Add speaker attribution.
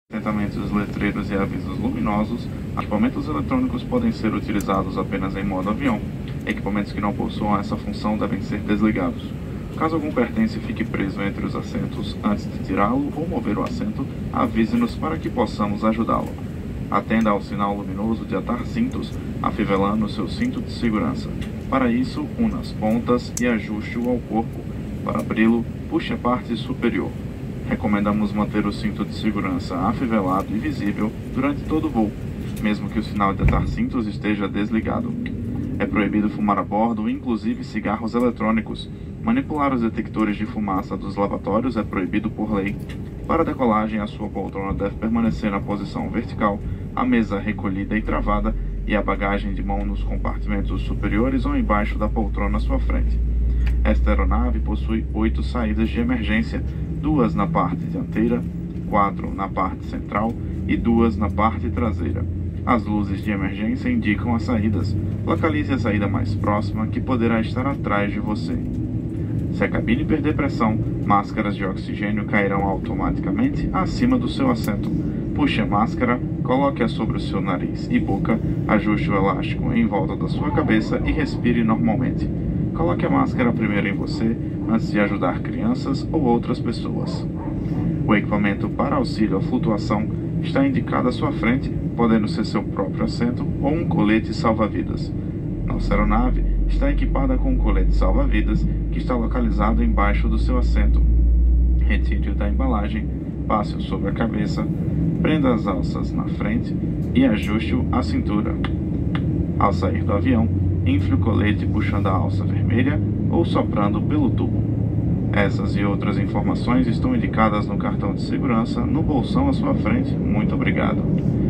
Speaker 1: Atentamente os letreiros e avisos luminosos. Equipamentos eletrônicos podem ser utilizados apenas em modo avião. Equipamentos que não possuam essa função devem ser desligados. Caso algum pertence fique preso entre os assentos, antes de tirá-lo ou mover o assento, avise-nos para que possamos ajudá-lo. Atenda ao sinal luminoso de atar cintos, afivelando o seu cinto de segurança. Para isso, una as pontas e ajuste-o ao corpo. Para abri-lo, puxe a parte superior. Recomendamos manter o cinto de segurança afivelado e visível durante todo o voo, mesmo que o sinal de atar cintos esteja desligado. É proibido fumar a bordo, inclusive cigarros eletrônicos. Manipular os detectores de fumaça dos lavatórios é proibido por lei. Para a decolagem, a sua poltrona deve permanecer na posição vertical, a mesa recolhida e travada e a bagagem de mão nos compartimentos superiores ou embaixo da poltrona à sua frente. Esta aeronave possui 8 saídas de emergência, 2 na parte dianteira, 4 na parte central e 2 na parte traseira. As luzes de emergência indicam as saídas. Localize a saída mais próxima, que poderá estar atrás de você. Se a cabine perder pressão, máscaras de oxigênio cairão automaticamente acima do seu assento. Puxe a máscara, coloque-a sobre o seu nariz e boca, ajuste o elástico em volta da sua cabeça e respire normalmente. Coloque a máscara primeiro em você, antes de ajudar crianças ou outras pessoas. O equipamento para auxílio à flutuação está indicado à sua frente, podendo ser seu próprio assento ou um colete salva-vidas. Nossa aeronave está equipada com um colete salva-vidas que está localizado embaixo do seu assento. Retire-o da embalagem, passe-o sobre a cabeça, prenda as alças na frente e ajuste-o à cintura. Ao sair do avião, infle o colete puxando a alça vermelha ou soprando pelo tubo. Essas e outras informações estão indicadas no cartão de segurança no bolsão à sua frente. Muito obrigado.